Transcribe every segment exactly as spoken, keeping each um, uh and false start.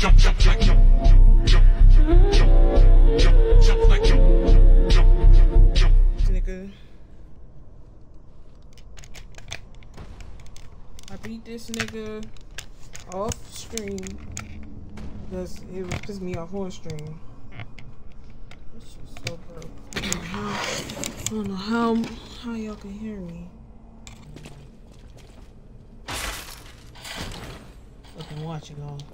jump, jump, jump, jump, jump, jump, jump, jump like jump, jump, jump. Nigga. I beat this nigga off stream because it was pissing me off on stream. This shit's so broke. I don't know how, I don't know how, how y'all can hear me. Fucking watch it all.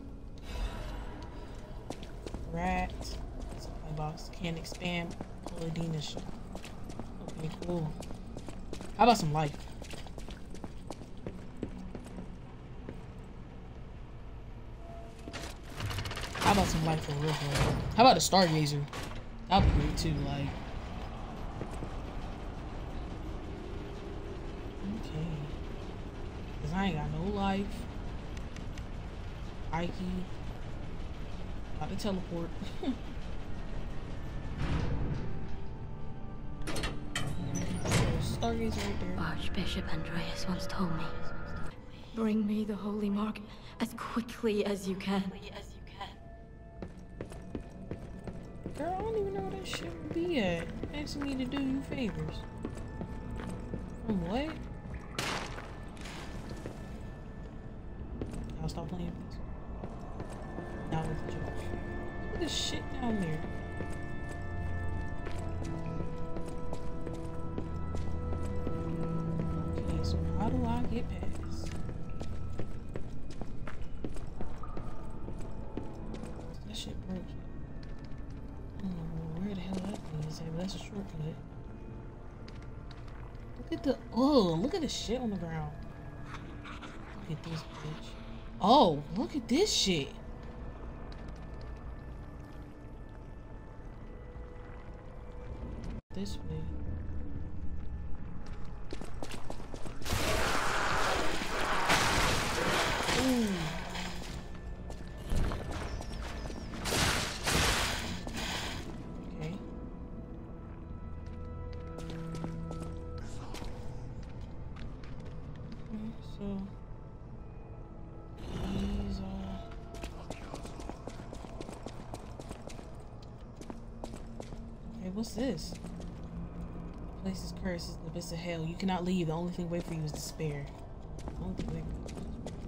Rat. Supply box. Can't expand. Paladina shit. Okay, cool. How about some life? How about some life for real, for real? How about a stargazer? That'd be great too, like. Okay. Cause I ain't got no life. Ike. About to teleport. Stargazer right there. Archbishop Andreus once told me, bring me the holy mark as quickly as you can. Girl, I don't even know where that shit would be at. Asking me to do you favors. From what? I'll stop playing, please. Not with the jokes. Look at this shit down there. Okay, so how do I get past? That shit broke. I don't know where the hell that thing is at, but that's a shortcut. Look at the oh, look at the shit on the ground. Look at this bitch. Oh, look at this shit. This way. Ooh. Okay. Okay, so these are okay, what's this? The place is cursed, it's the abyss of hell. You cannot leave. The only thing wait for you is despair. The only thing wait for you is despair.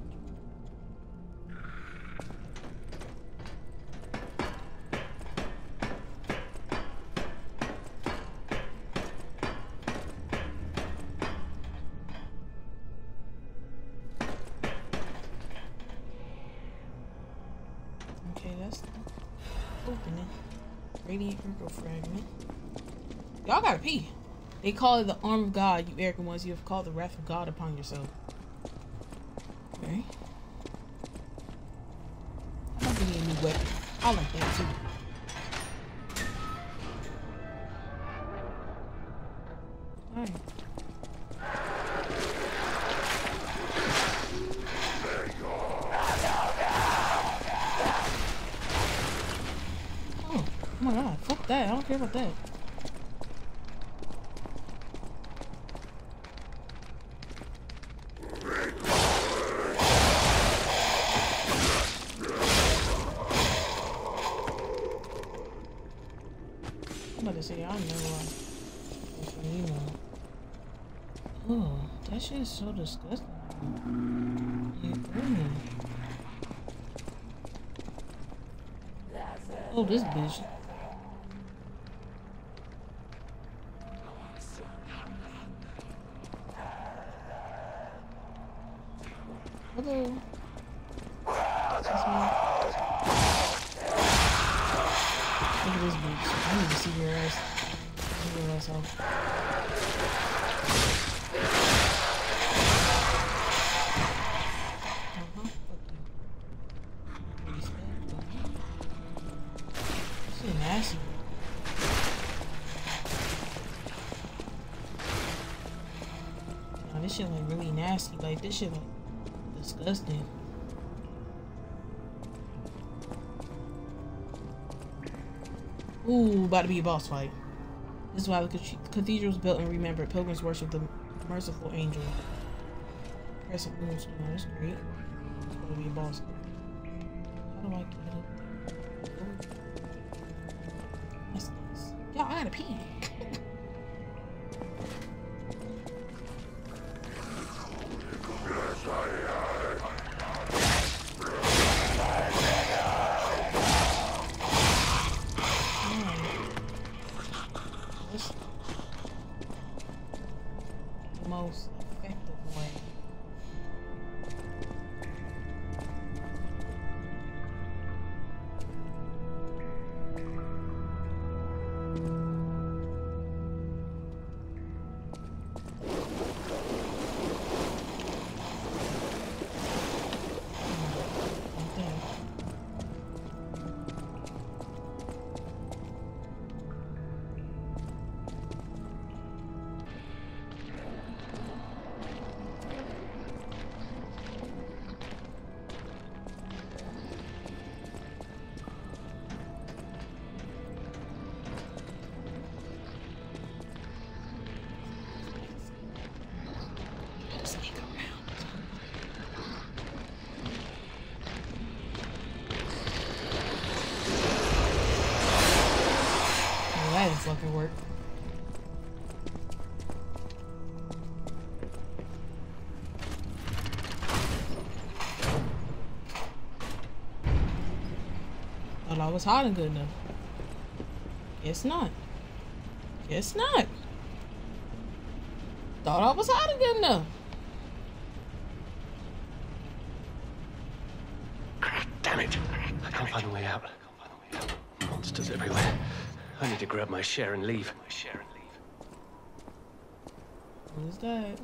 Okay, that's opening. Radiant Urkel fragment. Y'all gotta pee. They call it the arm of God, you arrogant ones. You have called the wrath of God upon yourself. Okay. I'm not getting a new weapon. I like that too. Alright. Oh, oh my god, fuck that. I don't care about that. I'm about to say, I know why. You know. Oh, that shit is so disgusting. Mm. Oh, this bitch. Hello. Excuse me. Look at this bitch. I need to see your ass. See your ass off. Uh-huh. Fuck you. This shit nasty. Nah, this shit like really nasty. Like this shit like disgusting. Ooh, about to be a boss fight. This is why the cathedral was built and remembered. Pilgrims worship the merciful angel. Crescent moonstone, that's great. It's going to be a boss. How do I get up there? That's nice. Y'all, I gotta pee. Most effective way. That didn't fucking work. Thought I was hiding good enough. Guess not. Guess not. Thought I was hiding good enough. Damn it. I can't find a way out. Monsters everywhere. I need to grab my share and leave. My share and leave. What is that?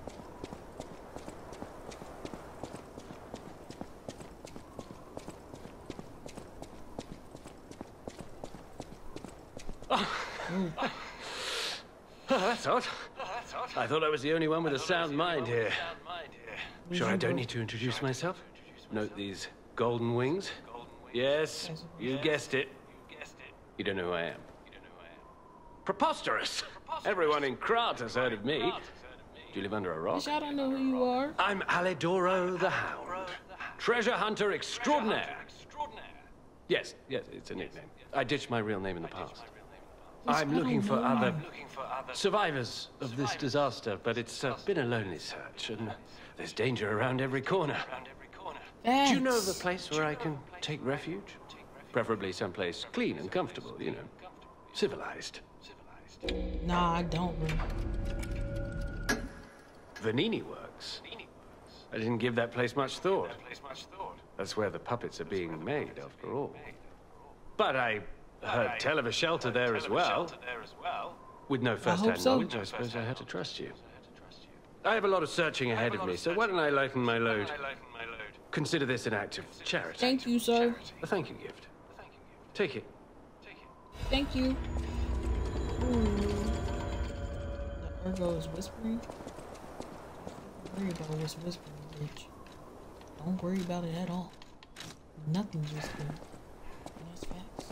Oh. Oh, that's odd. I thought I was the only one with a sound mind here. Sure, I don't need to introduce myself. Note these golden wings. Yes, you guessed it. You don't know who I am. Preposterous! Everyone in Krat has heard of me. Do you live under a rock? Bitch, I don't know who you are. I'm Alidoro the Hound. Treasure hunter extraordinaire. Yes, yes, it's a nickname. I ditched my real name in the past. I'm looking for other survivors of this disaster, but it's uh, been a lonely search, and there's danger around every corner. Do you know of a place where I can take refuge? Preferably someplace clean and comfortable, you know. Civilized. Nah, I don't really. Vanini Works. I didn't give that place much thought. That's where the puppets are being made, after all. But I heard tell of a shelter there as well. With no first-hand so. knowledge, I suppose I had to trust you. I have a lot of searching ahead of me, so why don't I lighten my load? Consider this an act of charity. Thank you, sir. A thank you gift. Take it. Thank you. Ooh. The Ergo is whispering. Don't worry about what's whispering, bitch. Don't worry about it at all. Nothing's whispering. And that's facts.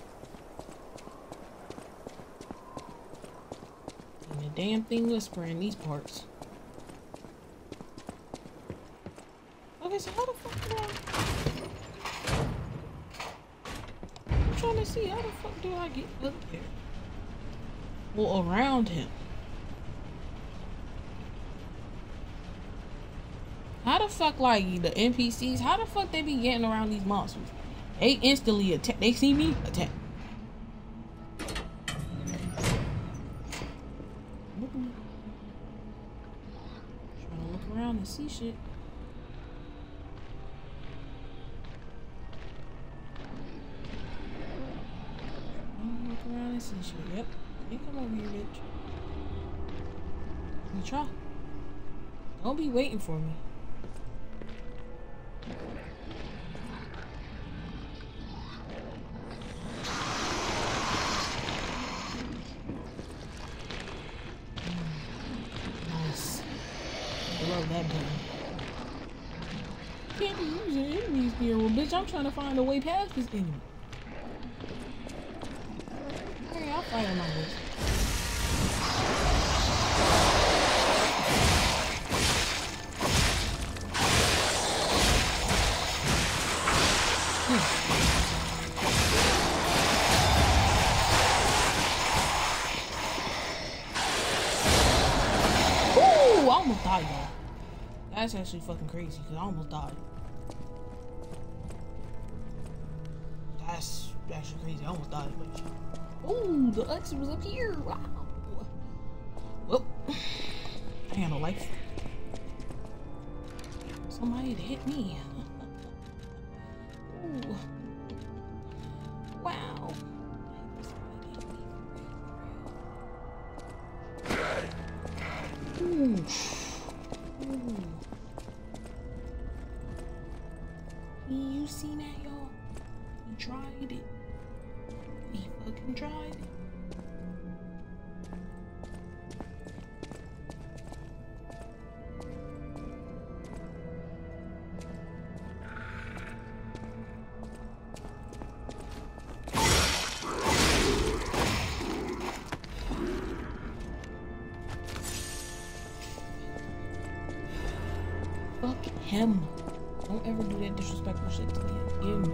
And the damn thing whispering in these parts. Okay, so how the fuck do I... I'm trying to see how the fuck do I get up there? Well, around him. How the fuck, like, the N P Cs, how the fuck they be getting around these monsters? They instantly attack. They see me, attack. Trying to look around and see shit. Look around and see shit. Yep. You come over here, bitch. You try. Don't be waiting for me. Nice. I love that gun. Can't be using enemies here. Well, bitch, I'm trying to find a way past this enemy. Okay, I'll fight on my list. Ooh, I almost died, y'all. That's actually fucking crazy because I almost died. That's actually crazy. I almost died. But... Ooh, the exit was up here. Wow. Well, I ain't got no life. Somebody had hit me. Ooh. Wow. Ooh. Ooh. You seen that, y'all? He tried it. He fucking tried it. Fuck him. Don't ever do that disrespectful shit to me again.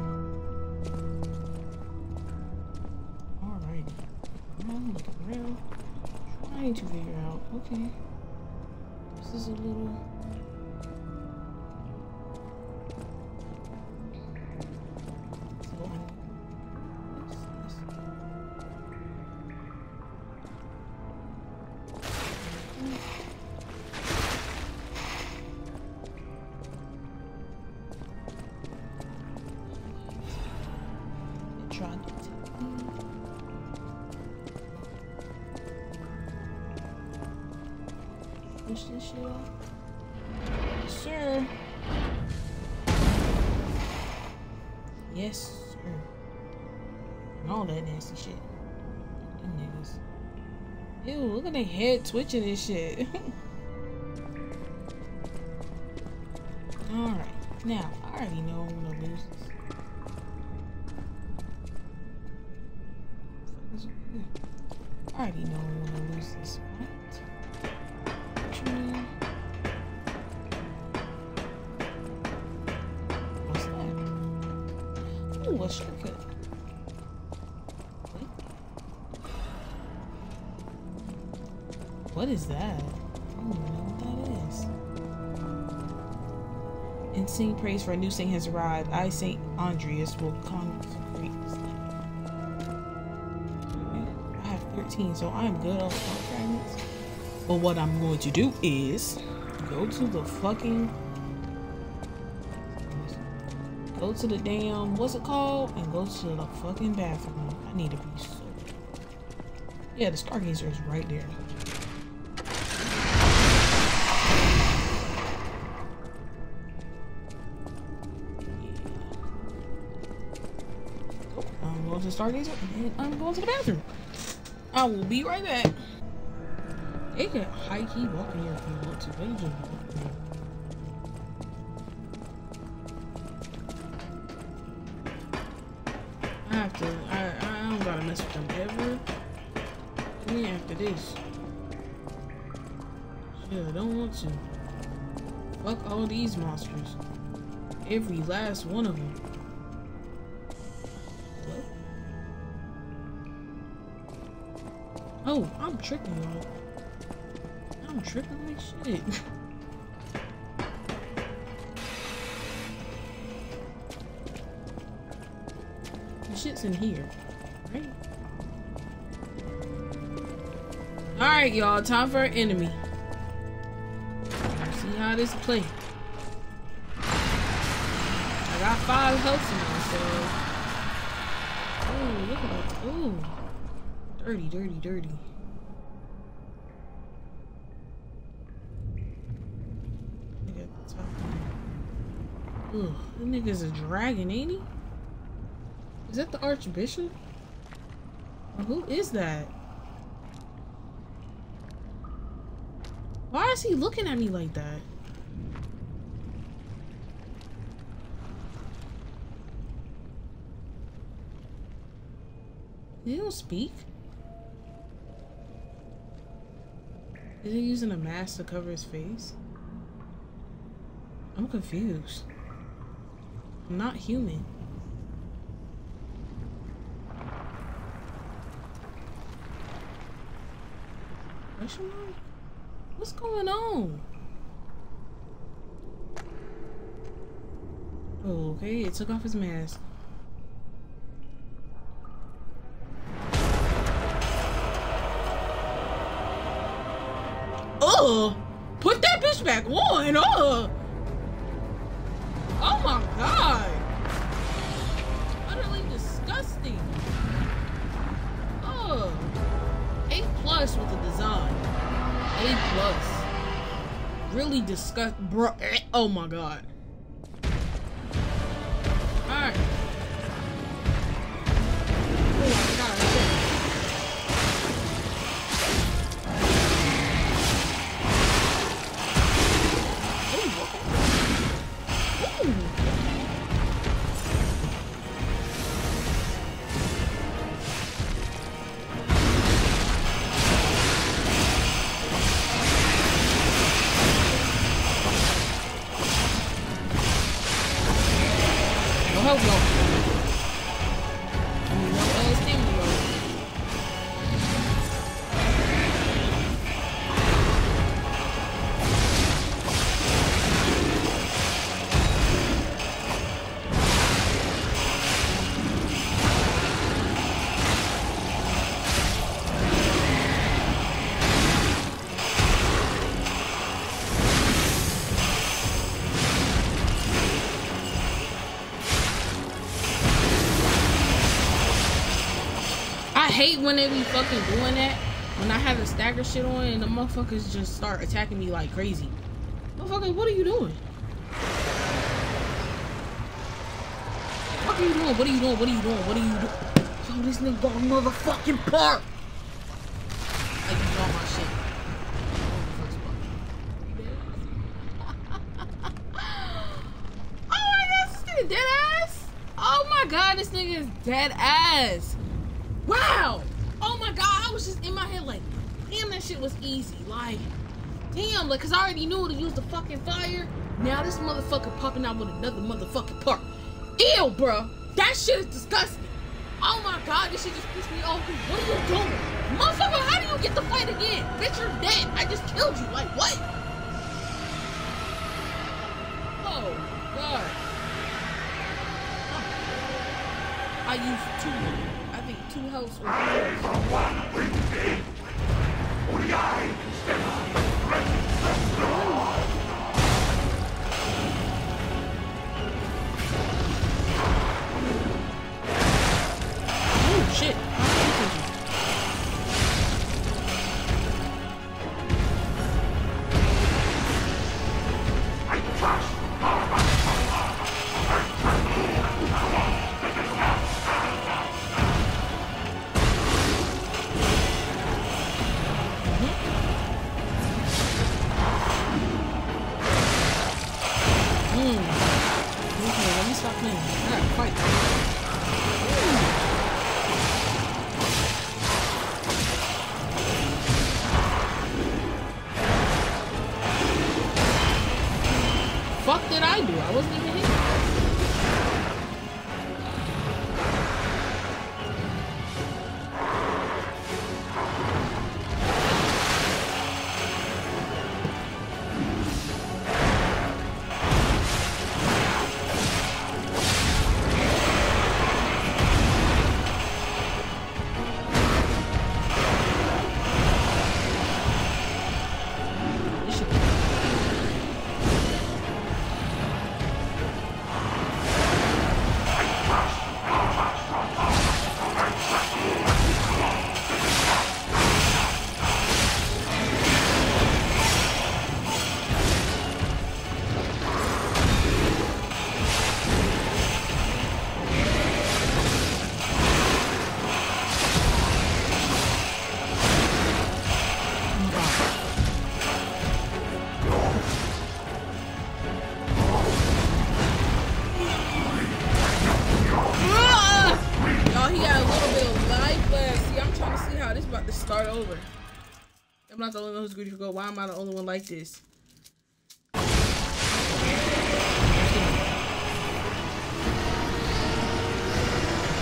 Alrighty. I'm looking around. Trying to figure out. Okay. This is a little... So I'm... What's this? Tried to take me. Push this shit off. Yes, sir. Yes, sir. And all that nasty shit. Them niggas. Ew, look at their head twitching and shit. Alright. Now, I already know I'm gonna lose this. I already know I'm gonna lose this fight. Actually, what's that? Ooh, a shortcut. Wait. What is that? I don't even know what that is. Insane praise for a new saint has arrived. I, Saint Andreus, will consecrate this land. thirteen, so I'm good on smart fragments. But what I'm going to do is go to the fucking go to the damn what's it called and go to the fucking bathroom. I need to be so yeah, the stargazer is right there. Yeah. I'm going to the stargazer and I'm going to the bathroom. I will be right back. They can high key walk in here if you want to. They just walk in here. I have to. I, I don't gotta mess with them ever. And then after this. Yeah, I don't want to. Fuck all these monsters. Every last one of them. Oh, I'm tripping, y'all. I'm tripping like shit. The shit's in here, right? Alright, y'all. Time for an enemy. Let's see how this play. I got five health now, so... Oh, look at that. Ooh. Dirty, dirty, dirty. Look at the top. Ugh, that nigga's a dragon, ain't he? Is that the Archbishop? Or who is that? Why is he looking at me like that? He don't speak. Is he using a mask to cover his face? I'm confused. I'm not human. Question mark? What's going on? Oh, okay, it took off his mask. Oh, put that bitch back on. Oh, oh my god, utterly disgusting. Oh, A plus with the design. A plus. Really disgust, bro. Oh my god. All right. Oh my god. I hate when they be fucking doing that. When I have the stagger shit on and the motherfuckers just start attacking me like crazy. Motherfuckers, what are you doing? What are you doing? What are you doing? What are you doing? What are you doing? Yo, this nigga got a motherfucking park. I used all my shit. Oh my god, this nigga dead ass. Oh my god, this nigga is dead ass. Wow! Oh my god, I was just in my head like, damn, that shit was easy. Like, damn, like, cause I already knew to use the fucking fire. Now this motherfucker popping out with another motherfucking part. Ew, bro. That shit is disgusting. Oh my god, this shit just pissed me off. What are you doing? Motherfucker, how do you get the fight again? Bitch, you're dead. I just killed you. Like, what? Oh, god. I used two. I think two health. Oh shit! Fuck did I do? I wasn't even here. I'm not the only one who's greedy for gold. Why am I the only one like this?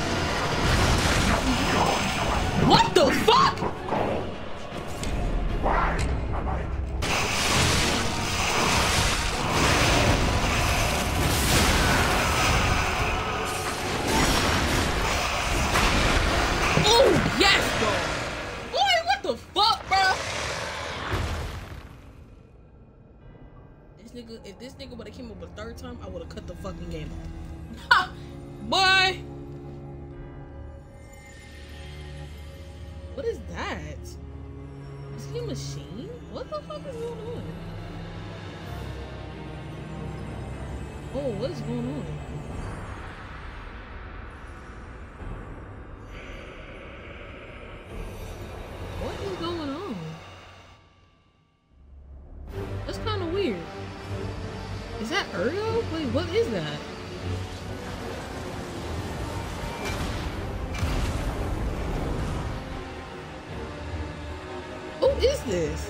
What the fuck? if this nigga would have came up a third time, I would have cut the fucking game off. Boy! What is that? Is he a machine? What the fuck is going on? Oh, what is going on? What is going on? That's kind of weird. Is that Uriel? Wait, what is that? Who is this?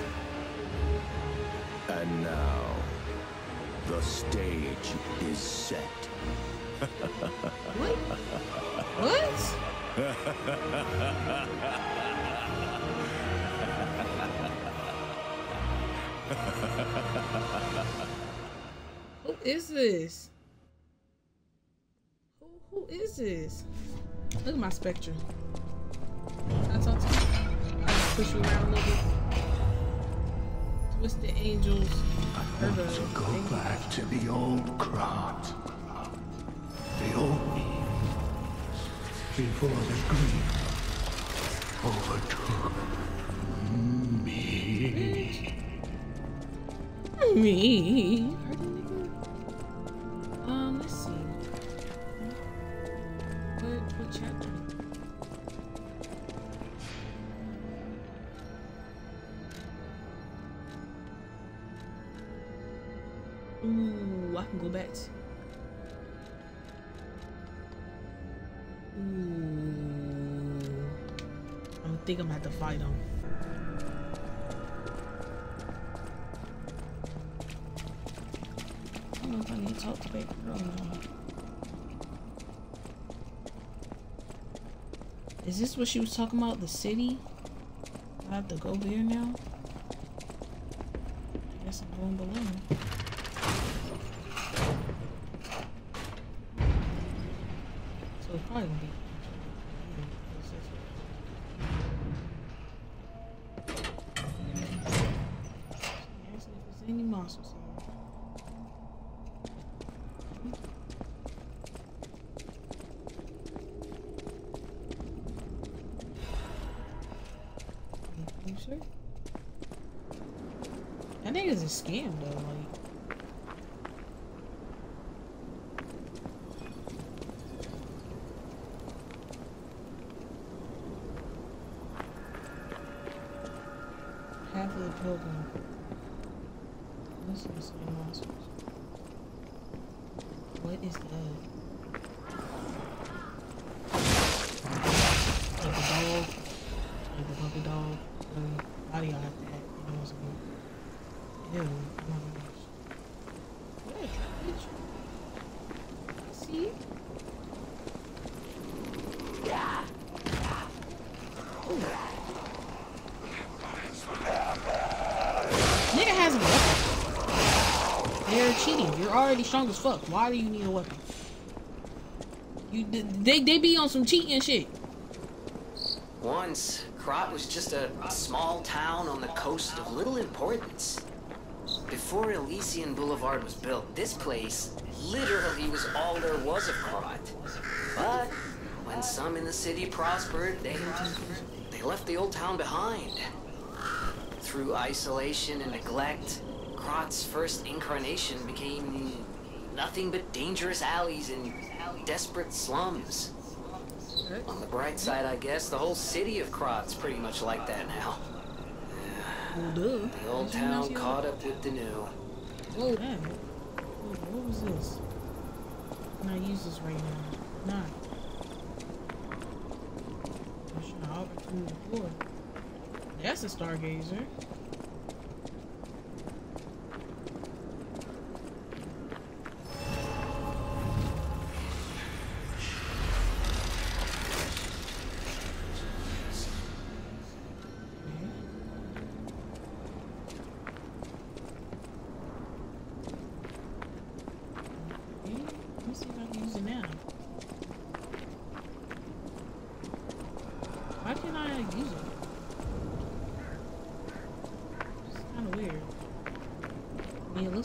And now, the stage is set. What? What? Who is this? Who who is this? Look at my spectrum. Can I talk to you? I'll push you around a little bit. Twisted angels. I want to go back to the old Krat. The old me. Before the grief overtook me. Me? Um, let's see. What, what chapter? Ooh, I can go back. Ooh. I think I'm gonna have to fight him. I don't know if I need to talk to baby girl now. Is this what she was talking about? The city? I have to go there now? I guess I'm going below. So it's probably gonna be. Asking if there's any monsters here. You sure? That nigga's a scam though, like. Half of the pilgrim. This is some monsters. What is that? Like a dog. Like a puppy dog. Um, how do y'all have that? You know what I'm saying? Ew. Oh my gosh. What is that, bitch? See? Yeah. Ooh. Nigga has a weapon. They're cheating. You're already strong as fuck. Why do you need a weapon? You they they be on some cheating shit. Once, Krat was just a small town on the coast of little importance. Before Elysian Boulevard was built, this place literally was all there was of Krat. But when some in the city prospered, they they left the old town behind. Through isolation and neglect, Krat's first incarnation became nothing but dangerous alleys and desperate slums. On the bright side, I guess, the whole city of Krat's pretty much like that now. Well, duh. The old town caught up with the new. Oh, damn. What was this? Can I use this right now? Nah. I'm sure I opportunity before. That's a stargazer.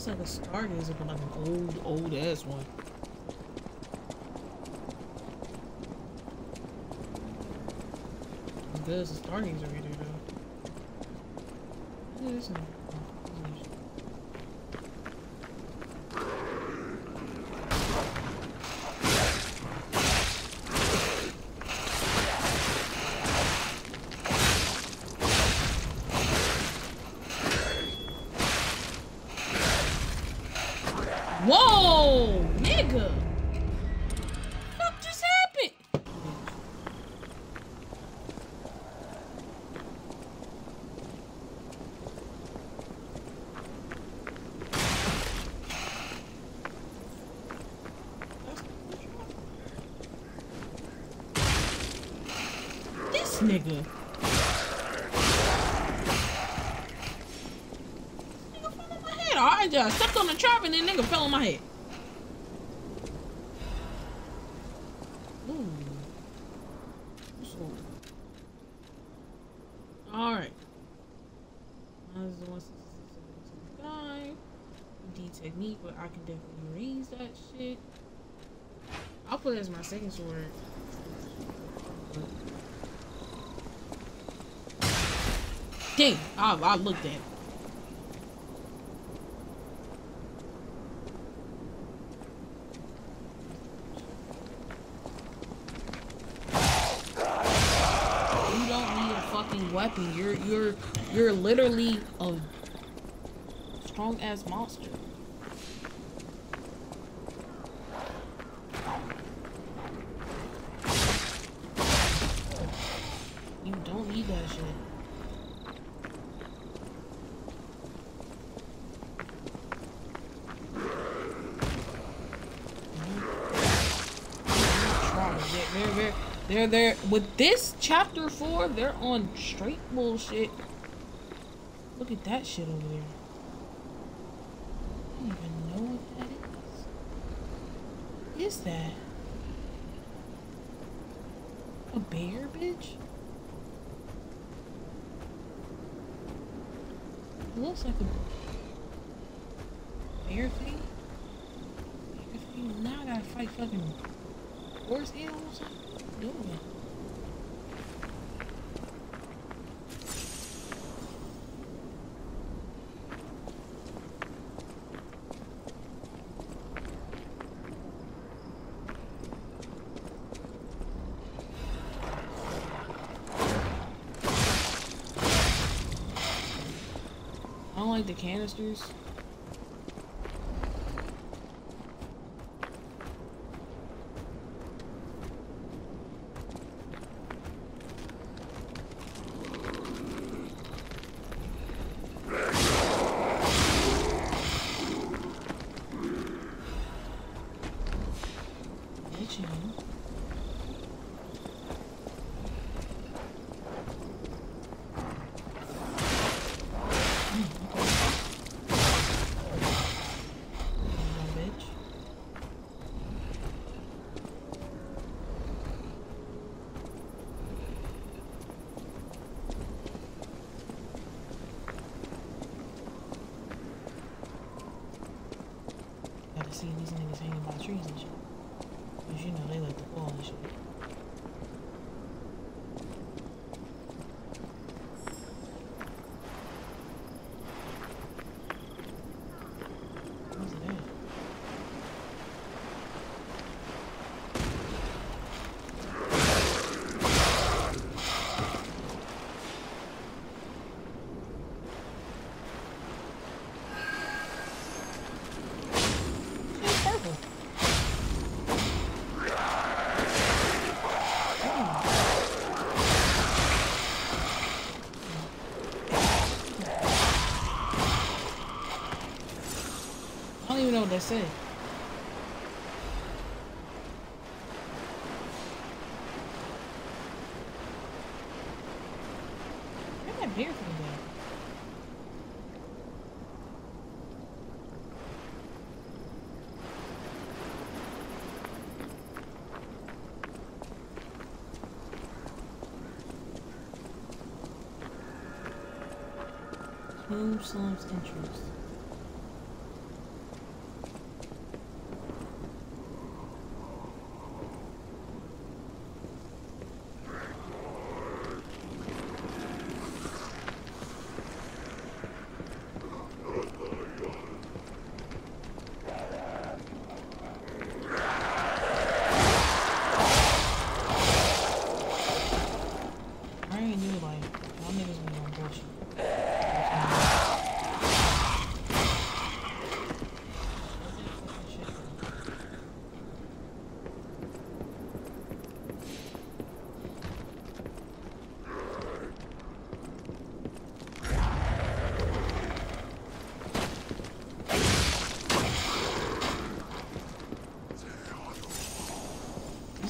looks like a stargazer, but like an old, old ass one. There's a stargazer right there, though. Look at this one. Whoa, nigga! What just happened? This nigga. I just stepped on the trap and then nigga fell on my head. Ooh. Alright. That's the one sixty-six seventy-five. D technique, but I can definitely raise that shit. I'll put it as my second sword. Dang, I, I looked at it. Weapon, you're you're you're literally a strong ass monster. You don't need that shit. They're, they're, they're, they're, with this chapter four, they're on straight bullshit. Look at that shit over there. I don't even know what that is. What is that? A bear, bitch? It looks like a bear thing. Bear thing. Now I gotta fight fucking horse animals. What are you doing? I don't like the canisters. See these niggas hanging by trees and shit. Cause you know they like to fall and shit. What's that? I don't even know what that said. Where'd that beer from go? Smooth slumps interest.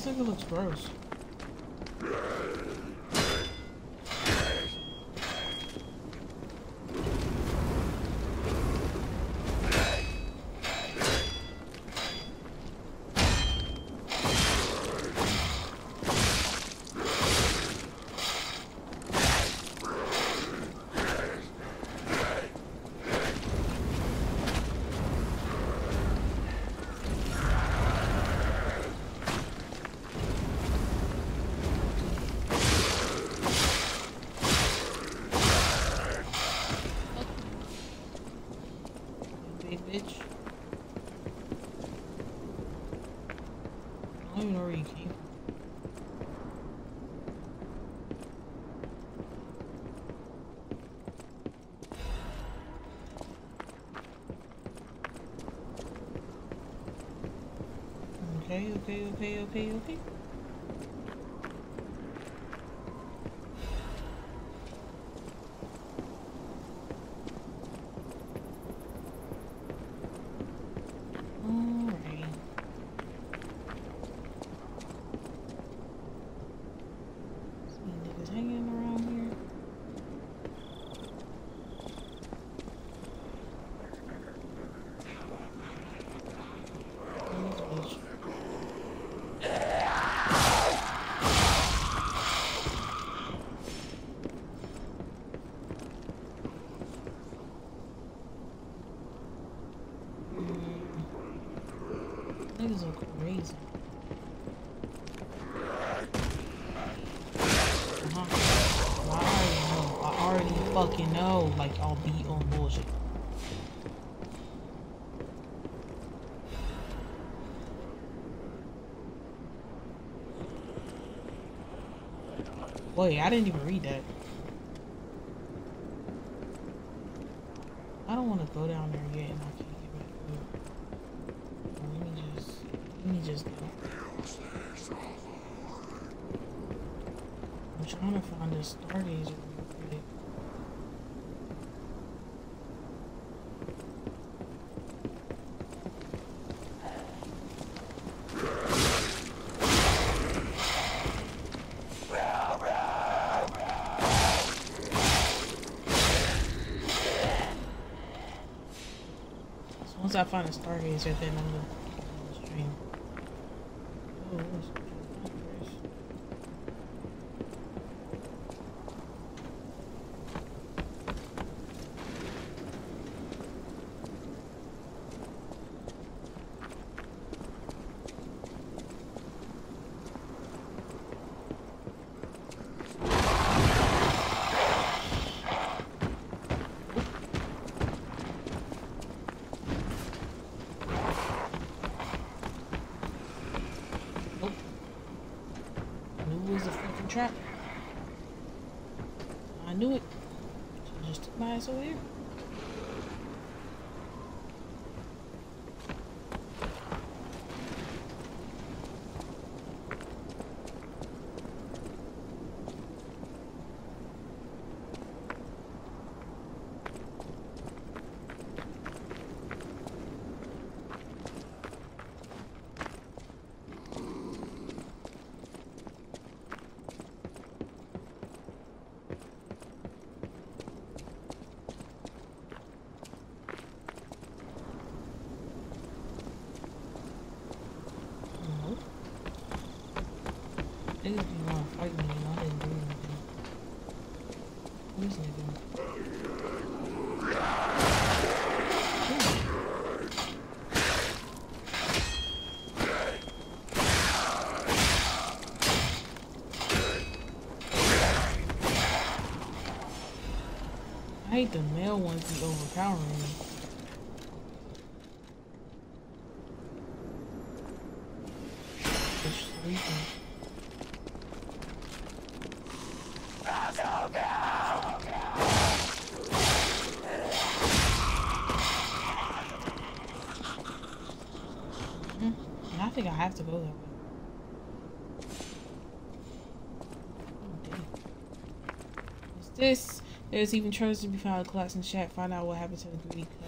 This nigga looks gross. Bitch. I don't even know where you came from. Okay, okay, okay, okay, okay. Niggas look crazy. Uh-huh. Well, I already know. I already fucking know. Like, I'll be on bullshit. Wait, I didn't even read that. I don't want to go down there yet and I can't get back up. Let me just, let me just go. I'm trying to find this stargazer real quick. Once I find a stargazer, then I'm gonna stream. Oh, what's Andreus? Trap. I knew it. So just took my ass over here. Niggas be wanna fight me and I didn't do anything. Who's nigga? I hate the male ones be overpowering me. They're sleeping. I think I have to go that way. What's this? There's even treasures to be found in class and chat. Find out what happened to the greedy couple.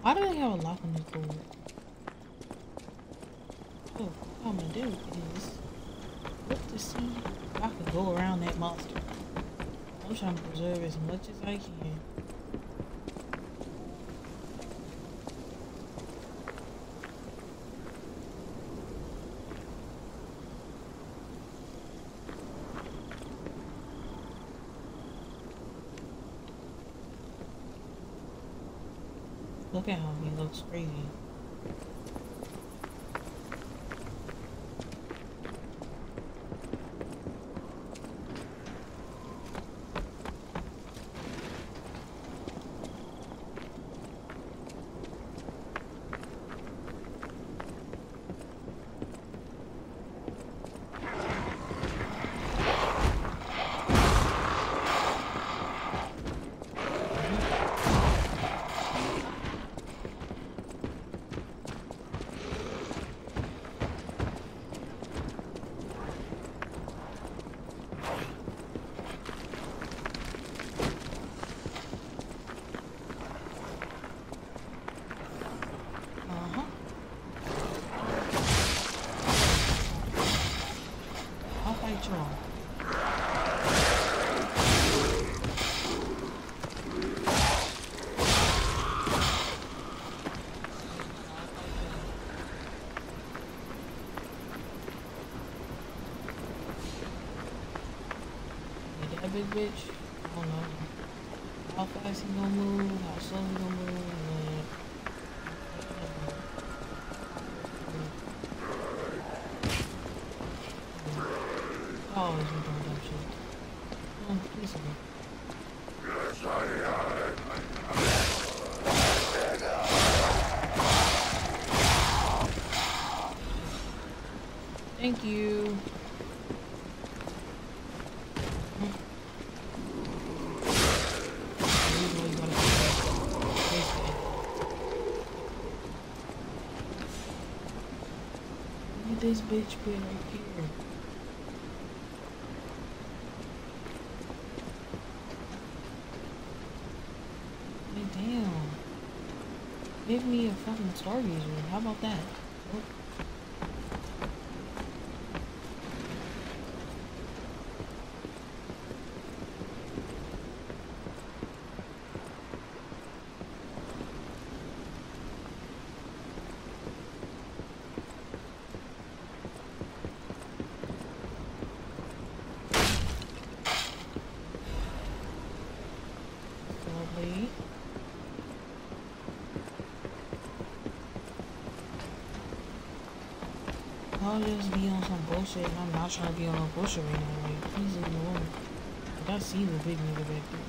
Why do they have a lock on this door? Oh, what I'm gonna do is look to see if I can go around that monster. I'm trying to preserve as much as I can. Look at how he looks crazy. Big bitch, I don't know how fast he gonna move, how slow he gonna move, and I always be doing dumb shit. Oh, please again. Thank you. This bitch be right here. Hey, damn. Give me a fucking stargazer. How about that? Oh. I'll just be on some bullshit and I'm not trying to be on no bullshit right now. Like, please leave me alone. Like, I see the big nigga back there.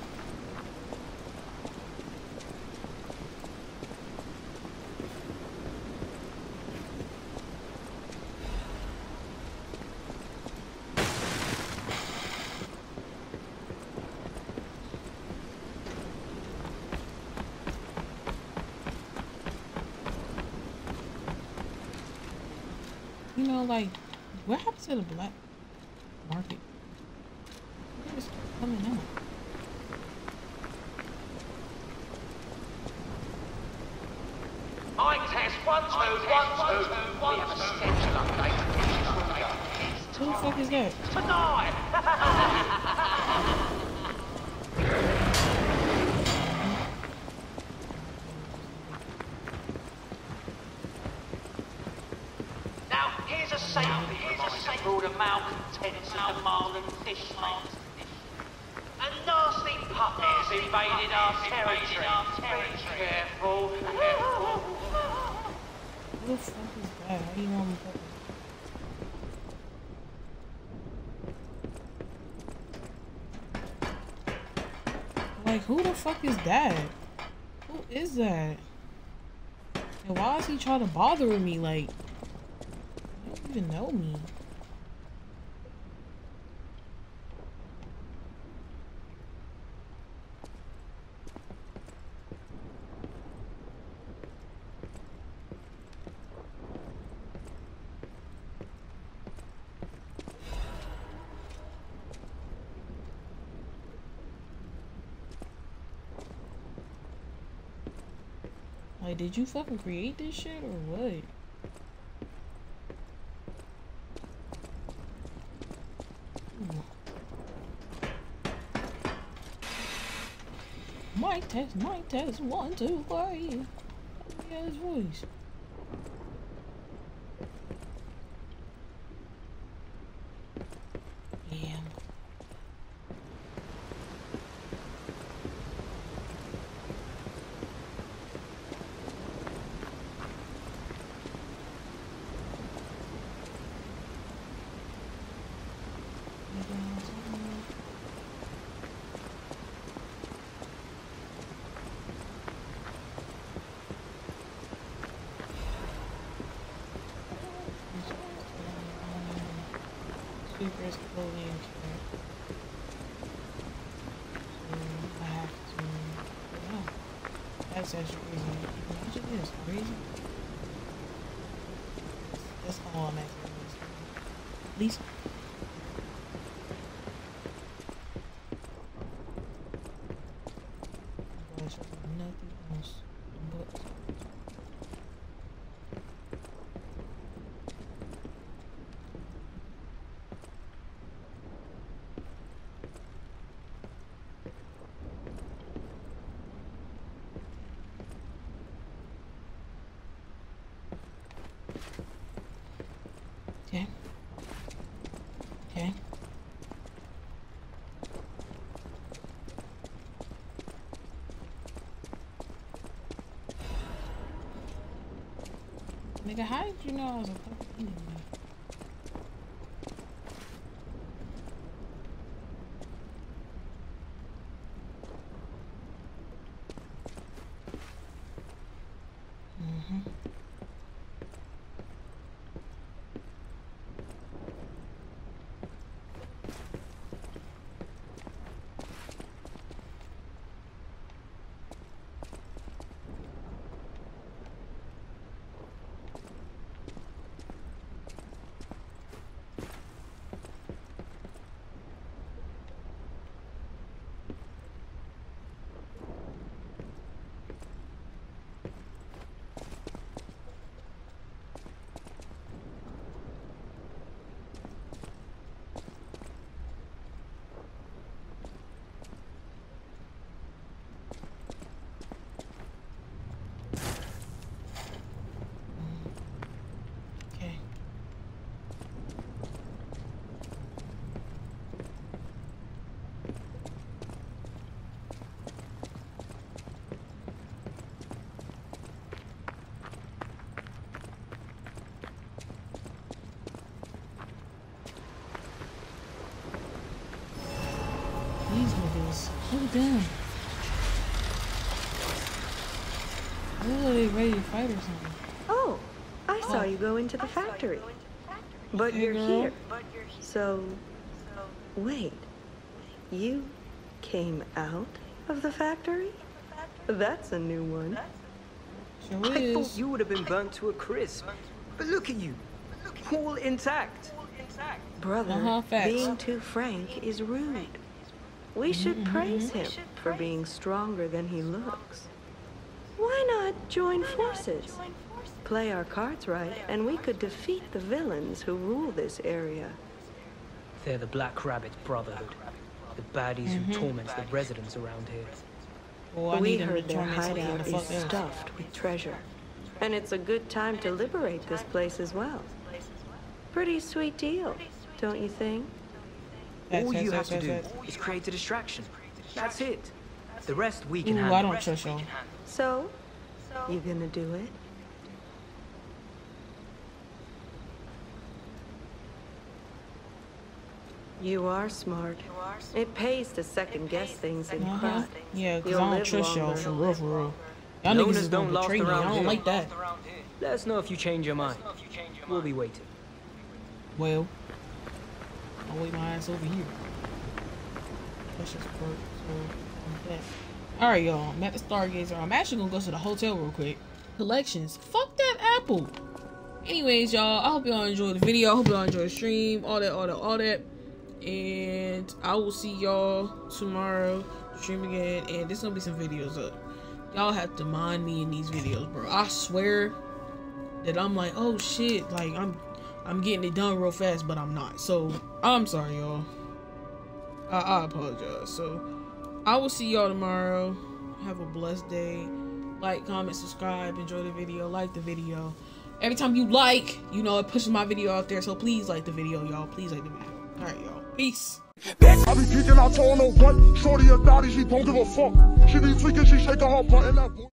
You know, like, what happened to the black market? It's coming out. I test one, two, one, two. We have a schedule update. Who the fuck is that? Tonight! Here's a safety reminder for all the malcontents and demand and fish mongers. A nasty puppy has invaded our territory. Be careful. Who the fuck is that? How do you know I'm fucking? Like, who the fuck is that? Who is that? And why is he trying to bother with me? Like, you don't even know me. Like, did you fucking create this shit or what? Mic test, mic test, one, two, three. Yeah, his voice. Yeah. Speakers, clothing, so I have to, yeah, that's actually crazy. Imagine this, crazy. That's all I'm asking. At least. Nothing else but. Okay. Okay. Nigga, how did you know I was a fucking enemy? Mm-hmm. Okay. These niggas, look at them. Look like they ready to fight or something. Oh, I saw Oh. you go into the factory. But Hey, you're girl. here. So, wait. You came out of the factory? That's a new one. Sure I is. thought you would have been burnt to a crisp. But look at you. All intact. Brother, Uh-huh, facts. being too frank is rude. We should praise him for being stronger than he looks. Why not join forces? Play our cards right, and we could defeat the villains who rule this area. They're the Black Rabbit Brotherhood. The baddies who torment the residents around here. Well, I We need them to heard their torment somebody hideout the is fuck else. stuffed with treasure. And it's a good time to liberate this place as well. Pretty sweet deal, don't you think? Facts, All facts, you have facts, to do facts, facts. is create a distraction. That's it. The rest we can Ooh, handle. I don't trust y'all. So, you gonna do it? You are smart. It pays to second guess things in Uh-huh. crowd. Yeah, because You'll I don't live trust y'all longer. for real, for real. Y'all Loners niggas is don't gonna last betray me. I around don't here. like that. Let us know if you change your mind. We'll be waiting. Well, I'll wait my ass over here. Let's just work. So, like that. Alright, y'all. I'm at the Stargazer. I'm actually gonna go to the hotel real quick. Collections. Fuck that apple. Anyways, y'all, I hope y'all enjoyed the video. I hope y'all enjoyed the stream. All that, all that, all that. And I will see y'all tomorrow. Stream again. And there's gonna be some videos up. y'all have to mind me in these videos, bro. I swear that I'm like, oh shit, like I'm I'm getting it done real fast, but I'm not. So I'm sorry, y'all. I, I apologize. So I will see y'all tomorrow. Have a blessed day. Like, comment, subscribe, enjoy the video, like the video. Every time you like, you know, it pushes my video out there. So please like the video, y'all. Please like the video. All right, y'all. Peace. I be geeking out on her what? Shorty a thotty, she don't give a fuck. She be tweaking, she shaking her butt in that